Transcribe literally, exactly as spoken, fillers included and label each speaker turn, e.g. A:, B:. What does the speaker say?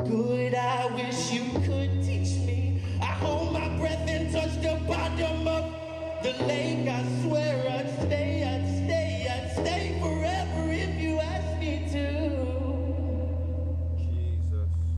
A: good, I wish you could teach me. I hold my breath and touch the bottom of the lake. I